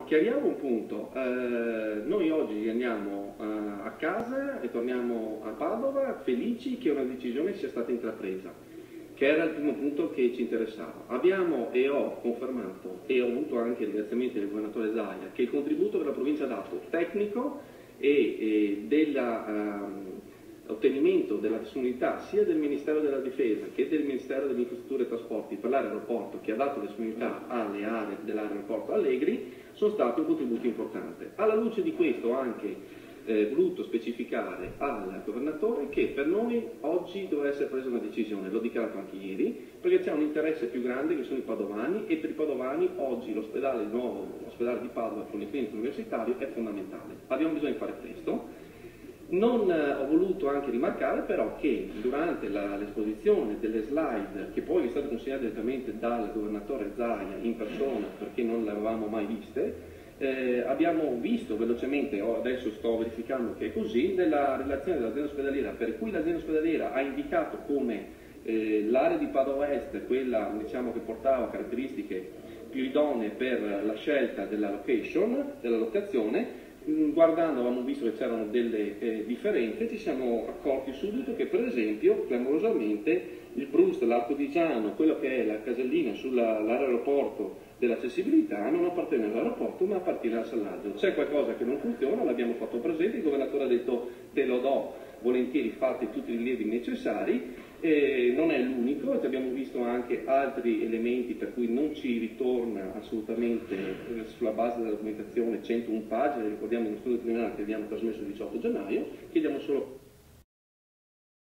chiariamo un punto. Noi oggi andiamo a casa e torniamo a Padova felici che una decisione sia stata intrapresa, che era il primo punto che ci interessava. Abbiamo e ho confermato, e ho avuto anche ringraziamenti del governatore Zaia, che il contributo che la provincia ha dato tecnico e dell'ottenimento della disponibilità sia del Ministero della Difesa che del Ministero delle Infrastrutture e Trasporti per l'aeroporto, che ha dato disponibilità alle aree dell'aeroporto Allegri, sono stati un contributo importante. Alla luce di questo ho anche voluto specificare al governatore che per noi oggi doveva essere presa una decisione, l'ho dichiarato anche ieri, perché c'è un interesse più grande che sono i padovani, e per i padovani oggi l'ospedale nuovo, l'ospedale di Padova con il clinico universitario è fondamentale. Abbiamo bisogno di fare presto. Non ho voluto anche rimarcare però che durante l'esposizione delle slide, che poi è stata consegnata direttamente dal governatore Zaia in persona perché non le avevamo mai viste, abbiamo visto velocemente, adesso sto verificando che è così, nella relazione dell'azienda ospedaliera, per cui l'azienda ospedaliera ha indicato come l'area di Padova Est, quella diciamo che portava caratteristiche più idonee per la scelta della location, della locazione. Guardando avevamo visto che c'erano delle differenze, ci siamo accorti subito che per esempio clamorosamente il Proust, l'Arcodigiano, quello che è la casellina sull'aeroporto dell'accessibilità non appartiene all'aeroporto ma appartiene al Sallaggio. C'è qualcosa che non funziona, l'abbiamo fatto presente, il governatore ha detto te lo do, volentieri fate tutti i rilievi necessari. Non è l'unico, abbiamo visto anche altri elementi per cui non ci ritorna assolutamente sulla base della documentazione 101 pagine, ricordiamo uno studio criminale che abbiamo trasmesso il 18 gennaio, chiediamo solo